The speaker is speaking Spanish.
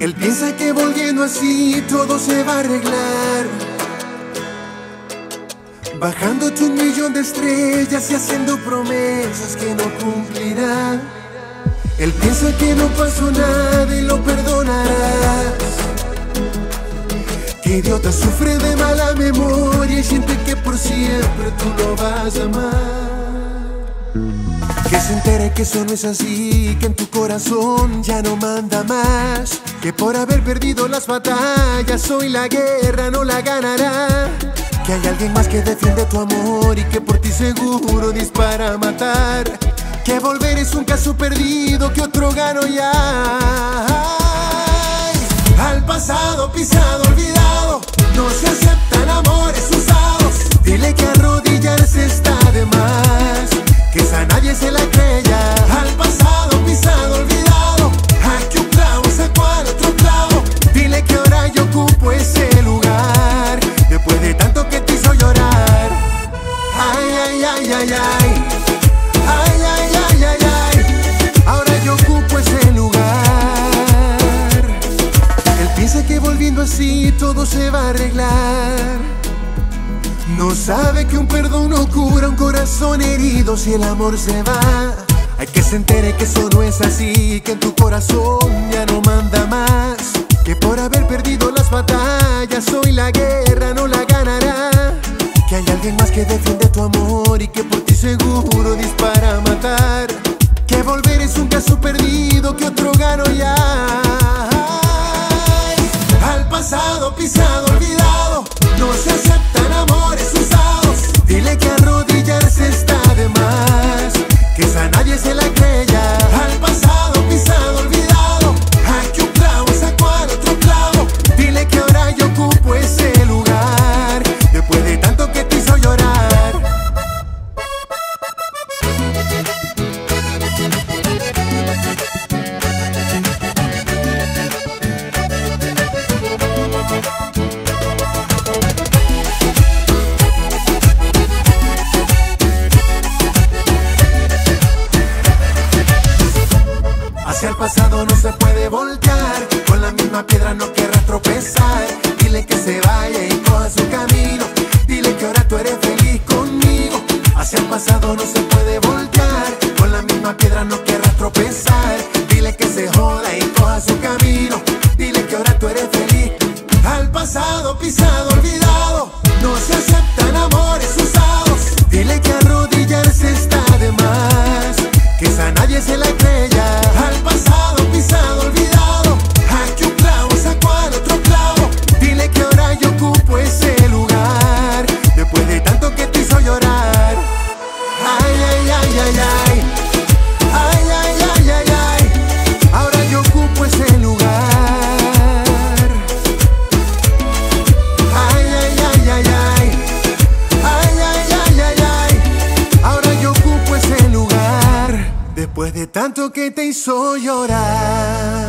Él piensa que volviendo así todo se va a arreglar, bajándote 1.000.000 de estrellas y haciendo promesas que no cumplirá. Él piensa que no pasó nada y lo perdonarás. Que idiota, sufre de mala memoria y siente que por siempre tú lo vas a amar. Que se entere que eso no es así, que en tu corazón ya no manda más, que por haber perdido las batallas hoy la guerra no la ganará. Que hay alguien más que defiende tu amor y que por ti seguro dispara a matar. Que volver es un caso perdido que otro ganó ya. Al pasado pisado, olvidado, no se aceptan amores usados. Dile que arrodillarse está de más, que esa nadie se la crella. Al pasado pisado, olvidado, aquí un clavo sacó al otro clavo. Dile que ahora yo ocupo ese lugar, después de tanto que te hizo llorar. Ay, ay, ay, ay, ay. Ay, ay, ay, ay, ay. Ahora yo ocupo ese lugar. Él piensa que volviendo así todo se va a arreglar. No sabe que un perdón no cura un corazón herido si el amor se va. Hay que se entere que eso no es así, que en tu corazón ya no manda más, que por haber perdido las batallas hoy la guerra no la ganará. Que hay alguien más que defiende tu amor y que por ti seguro dispara a matar. Que volver es un caso perdido que otro ganó ya. Al pasado pisado, olvidado, no se aceptan amores usados. Dile que arrodillarse está de más, que esa nadie se la crella. Al pasado pisado, olvidado, aquí un clavo sacó al otro clavo. Dile que ahora yo ocupo ese lugar, después de tanto que te hizo llorar. Hacia el pasado no se puede voltear, con la misma piedra no querrás tropezar. Dile que se vaya y coja su camino, dile que ahora tú eres feliz conmigo. Hacia el pasado no se puede voltear, con la misma piedra no querrás tropezar. Dile que se joda y coja su camino, dile que ahora tú eres feliz. Al pasado pisado, olvidado, no se aceptan amores usados. Dile que arrodillarse está de más, que esa nadie se la crella. Al pasado pisado, olvidado, aquí un clavo sacó al otro clavo. Dile que ahora yo ocupo ese lugar, después de tanto que te hizo llorar. Ay, ay, ay, ay, ay. Ay, ay, ay, ay, ay. Ahora yo ocupo ese lugar. Ay, ay, ay, ay, ay. Ay, ay, ay, ay, ay. Ahora yo ocupo ese lugar, después de tanto que te hizo llorar.